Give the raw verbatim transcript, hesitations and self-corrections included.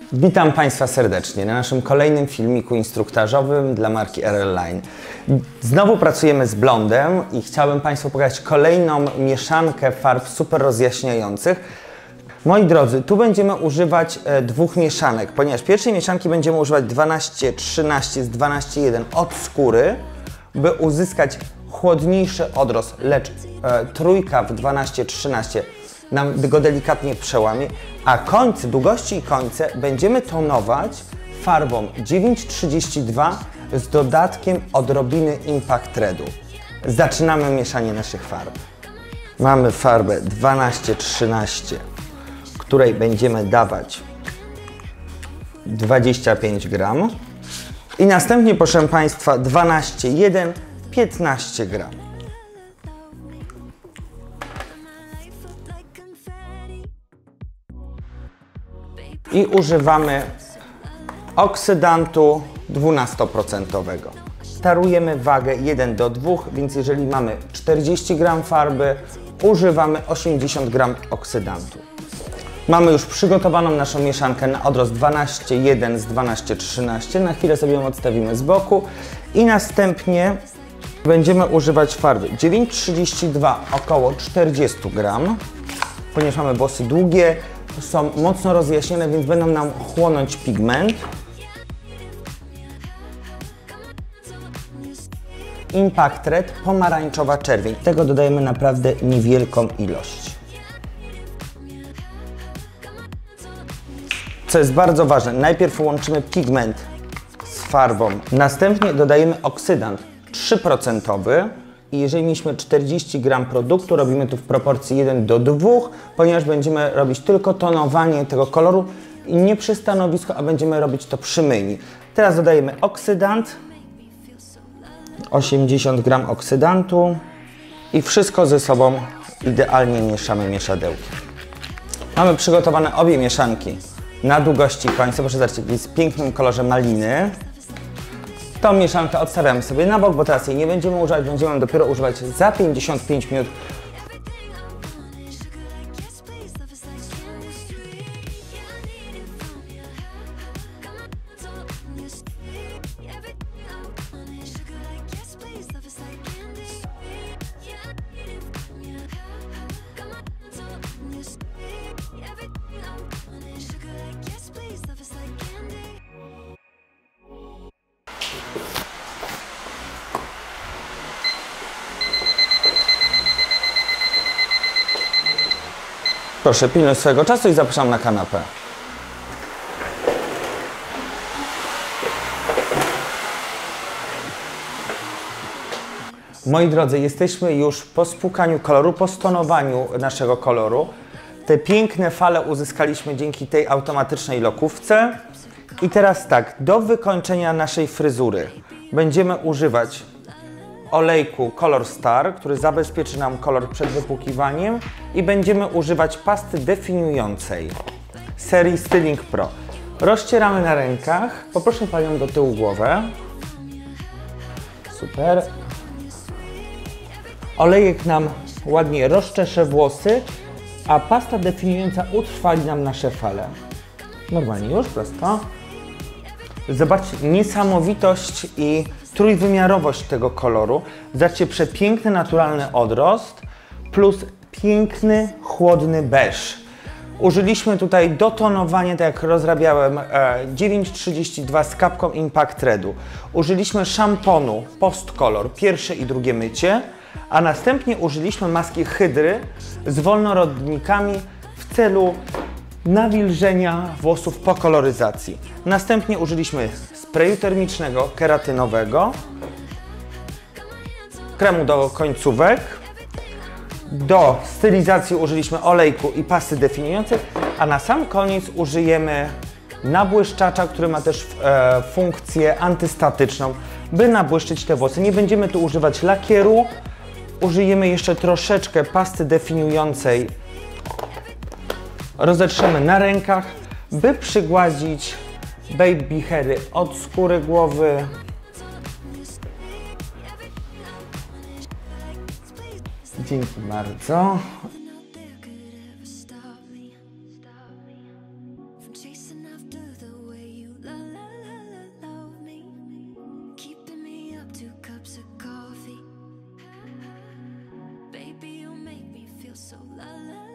Witam Państwa serdecznie na naszym kolejnym filmiku instruktażowym dla marki R L Line. Znowu pracujemy z blondem i chciałbym Państwu pokazać kolejną mieszankę farb super rozjaśniających. Moi drodzy, tu będziemy używać e, dwóch mieszanek, ponieważ pierwszej mieszanki będziemy używać dwanaście trzynaście z dwanaście jeden od skóry, by uzyskać chłodniejszy odrost, lecz e, trójka w dwanaście trzynaście nam go delikatnie przełamie, a końce, długości i końce będziemy tonować farbą dziewięć trzydzieści dwa z dodatkiem odrobiny Impact Redu. Zaczynamy mieszanie naszych farb. Mamy farbę dwanaście trzynaście, której będziemy dawać dwadzieścia pięć gram i następnie, proszę Państwa, dwanaście jeden piętnaście gram. I używamy oksydantu dwanaście procent. Starujemy wagę jeden do dwóch, więc jeżeli mamy czterdzieści gram farby, używamy osiemdziesiąt gram oksydantu. Mamy już przygotowaną naszą mieszankę na odrost dwanaście jeden z dwanaście trzynaście. Na chwilę sobie ją odstawimy z boku i następnie będziemy używać farby dziewięć trzydzieści dwa, około czterdzieści gram, ponieważ mamy włosy długie, są mocno rozjaśnione, więc będą nam chłonąć pigment. Impact Red, pomarańczowa czerwień. Tego dodajemy naprawdę niewielką ilość. Co jest bardzo ważne, najpierw łączymy pigment z farbą, następnie dodajemy oksydant trzy procent i jeżeli mieliśmy czterdzieści gram produktu, robimy tu w proporcji jeden do dwóch, ponieważ będziemy robić tylko tonowanie tego koloru i nie przy stanowisku, a będziemy robić to przy myjni. Teraz dodajemy oksydant, osiemdziesiąt gram oksydantu i wszystko ze sobą idealnie mieszamy mieszadełkiem. Mamy przygotowane obie mieszanki na długości końca. Proszę zobaczyć, jest w pięknym kolorze maliny. Tą mieszankę odstawiamy sobie na bok, bo teraz jej nie będziemy używać, będziemy dopiero używać za pięćdziesiąt pięć minut. Proszę, pilnuj swojego czasu i zapraszam na kanapę. Moi drodzy, jesteśmy już po spłukaniu koloru, po stonowaniu naszego koloru. Te piękne fale uzyskaliśmy dzięki tej automatycznej lokówce. I teraz tak, do wykończenia naszej fryzury będziemy używać olejku Color Star, który zabezpieczy nam kolor przed wypłukiwaniem, i będziemy używać pasty definiującej serii Styling Pro. Rozcieramy na rękach. Poproszę Panią do tyłu głowę. Super. Olejek nam ładnie rozczesze włosy, a pasta definiująca utrwali nam nasze fale. Normalnie już, prosto. Zobaczcie niesamowitość i trójwymiarowość tego koloru. Zobaczcie, przepiękny, naturalny odrost plus piękny, chłodny beż. Użyliśmy tutaj do tonowania, tak jak rozrabiałem, dziewięć trzydzieści dwa z kapką Impact Redu. Użyliśmy szamponu Post Color, pierwsze i drugie mycie, a następnie użyliśmy maski hydry z wolnorodnikami w celu nawilżenia włosów po koloryzacji. Następnie użyliśmy sprayu termicznego, keratynowego, kremu do końcówek, do stylizacji użyliśmy olejku i pasty definiującej, a na sam koniec użyjemy nabłyszczacza, który ma też e, funkcję antystatyczną, by nabłyszczyć te włosy. Nie będziemy tu używać lakieru, użyjemy jeszcze troszeczkę pasty definiującej. Rozetrzemy na rękach, by przygładzić baby hairy od skóry głowy. Dzięki bardzo. feel so la la